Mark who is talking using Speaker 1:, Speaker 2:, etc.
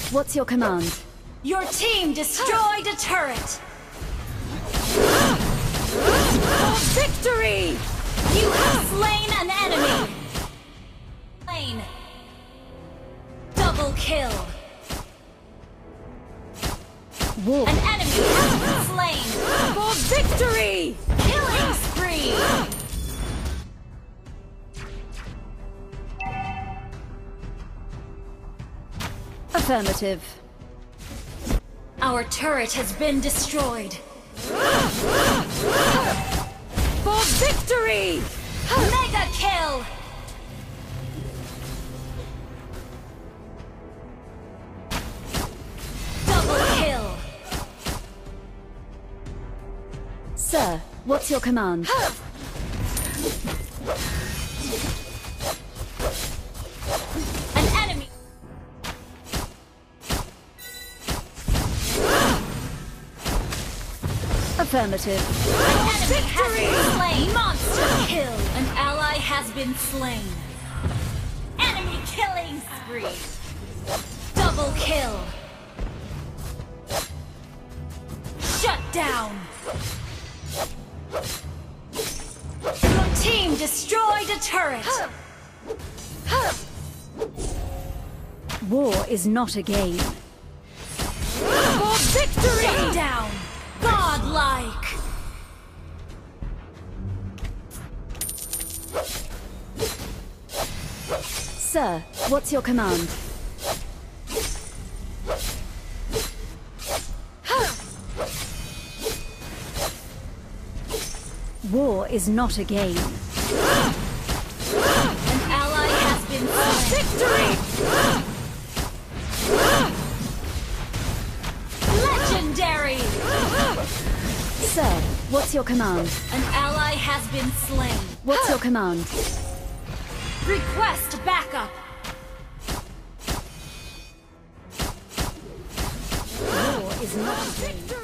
Speaker 1: What's your command?
Speaker 2: Your team destroyed a turret!
Speaker 1: Victory!
Speaker 2: You have slain an enemy! Slain! Double kill!
Speaker 1: War.
Speaker 2: An enemy has been slain!
Speaker 1: For victory!
Speaker 2: Killing spree!
Speaker 1: Affirmative.
Speaker 2: Our turret has been destroyed.
Speaker 1: For victory!
Speaker 2: Mega kill! Double kill!
Speaker 1: Sir, what's your command?
Speaker 2: An enemy!
Speaker 1: Affirmative.
Speaker 2: An enemy has been slain! Monster kill! An ally has been slain. Enemy killing spree! Double kill! Shut down! Your team destroyed a turret!
Speaker 1: War is not a game.
Speaker 2: For victory! Shut down! Godlike!
Speaker 1: Sir, what's your command? War is not a game.
Speaker 2: An ally has been slain. Legendary!
Speaker 1: Sir, what's your command?
Speaker 2: An ally has been slain.
Speaker 1: What's your command?
Speaker 2: Request backup!
Speaker 1: War is not a game.